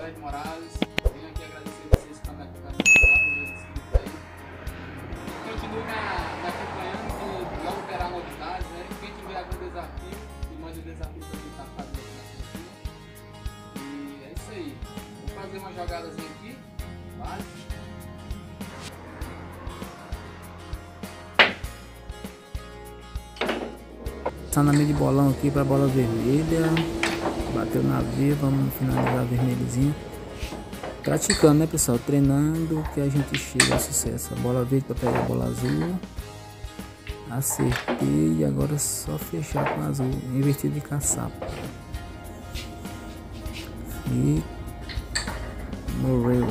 Ed Morales. Venho aqui agradecer vocês que estão me acompanhando, meus inscritos aí. Continue me acompanhando que logo terá novidades, né? Quem tiver algum desafio, me mande o desafio para eu tentar fazer aqui na sua. E é isso aí. Vou fazer uma jogadazinha aqui, básica. Passando a meio de bolão aqui para a bola vermelha. Bateu na veia, vamos finalizar a vermelhinha. Praticando, né, pessoal? Treinando que a gente chega ao sucesso. A bola verde para pegar a bola azul. Acertei e agora é só fechar com a azul. Invertido de caçapa. E morreu.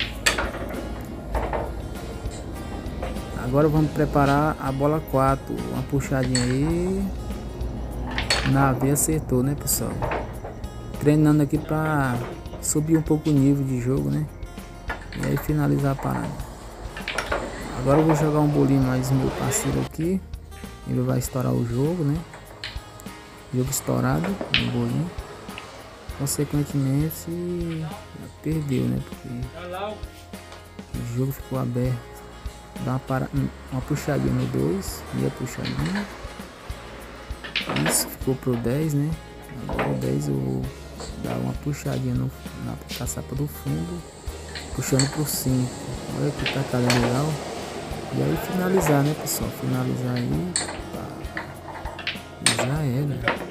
Agora vamos preparar a bola 4. Uma puxadinha aí. Na veia acertou, né, pessoal? Treinando aqui pra subir um pouco o nível de jogo, né? E aí finalizar a parada. Agora eu vou jogar um bolinho mais meu parceiro aqui. Ele vai estourar o jogo, né? Jogo estourado no bolinho. Consequentemente perdeu, né? Porque o jogo ficou aberto. Dá uma puxadinha no 2. E a puxadinha. Isso, ficou pro 10, né? Agora o 10 eu vou dar uma puxadinha na caçapa do fundo, puxando por 5. Olha que tacada legal. E aí finalizar, né, pessoal? Finalizar aí. E já era.